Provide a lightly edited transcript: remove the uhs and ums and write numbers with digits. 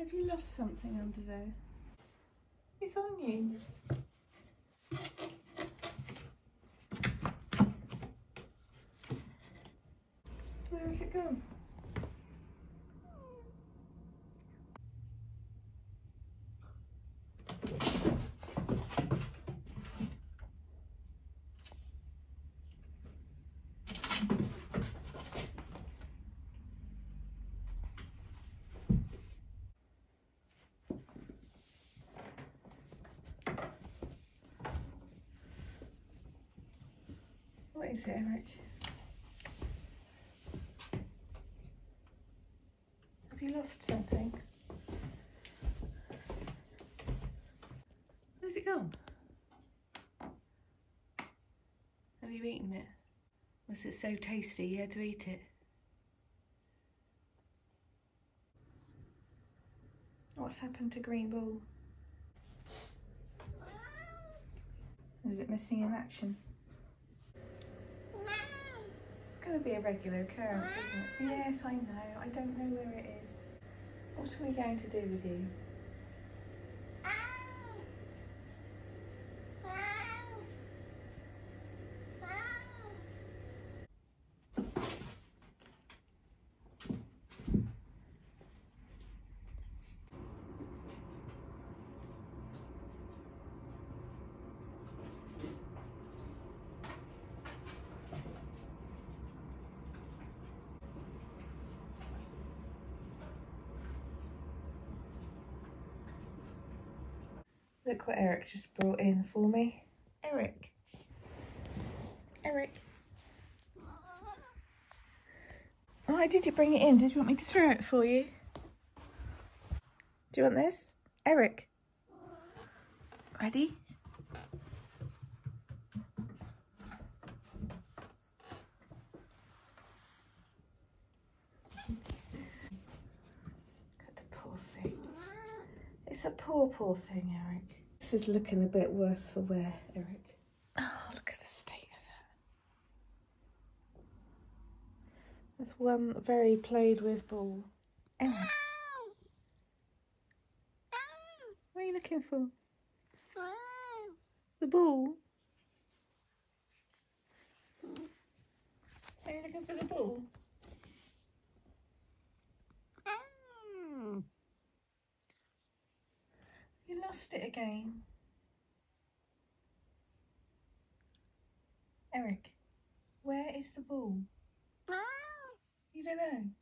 Have you lost something under there? It's on you. Where has it gone? What is it, Eric? Have you lost something? Where's it gone? Have you eaten it? Was it so tasty you had to eat it? What's happened to Green Ball? Is it missing in action? It's going to be a regular occurrence, isn't it? Yes, I know. I don't know where it is. What are we going to do with you? Look what Eric just brought in for me. Eric. Eric. Why did you bring it in? Did you want me to throw it for you? Do you want this? Eric. Ready? Look at the poor thing. It's a poor thing, Eric. This is looking a bit worse for wear, Eric. Oh, look at the state of that. That's one very played with ball. Eric. What are you looking for? The ball? Are you looking for the ball? You lost it again. Eric, where is the ball? You don't know?